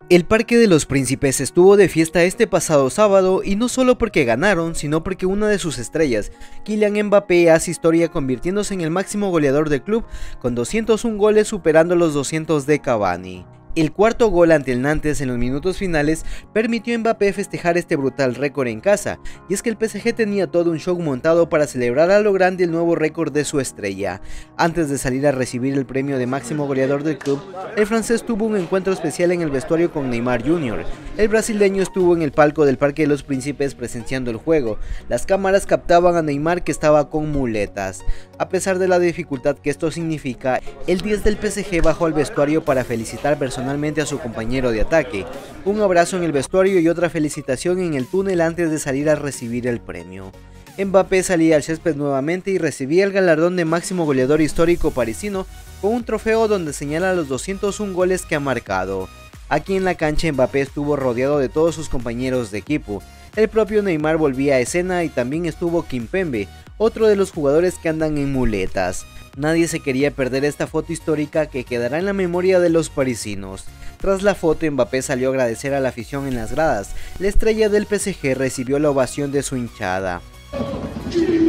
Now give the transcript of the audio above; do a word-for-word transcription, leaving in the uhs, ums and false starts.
El Parque de los Príncipes estuvo de fiesta este pasado sábado y no solo porque ganaron, sino porque una de sus estrellas, Kylian Mbappé, hace historia convirtiéndose en el máximo goleador del club con doscientos un goles, superando los doscientos de Cavani. El cuarto gol ante el Nantes en los minutos finales permitió a Mbappé festejar este brutal récord en casa, y es que el P S G tenía todo un show montado para celebrar a lo grande el nuevo récord de su estrella. Antes de salir a recibir el premio de máximo goleador del club, el francés tuvo un encuentro especial en el vestuario con Neymar junior El brasileño estuvo en el palco del Parque de los Príncipes presenciando el juego. Las cámaras captaban a Neymar, que estaba con muletas. A pesar de la dificultad que esto significa, el diez del P S G bajó al vestuario para felicitar personalmente a su compañero de ataque, un abrazo en el vestuario y otra felicitación en el túnel antes de salir a recibir el premio. Mbappé salía al césped nuevamente y recibía el galardón de máximo goleador histórico parisino con un trofeo donde señala los doscientos un goles que ha marcado. Aquí en la cancha Mbappé estuvo rodeado de todos sus compañeros de equipo. El propio Neymar volvía a escena y también estuvo Kimpembe, otro de los jugadores que andan en muletas. Nadie se quería perder esta foto histórica que quedará en la memoria de los parisinos. Tras la foto, Mbappé salió a agradecer a la afición en las gradas. La estrella del P S G recibió la ovación de su hinchada.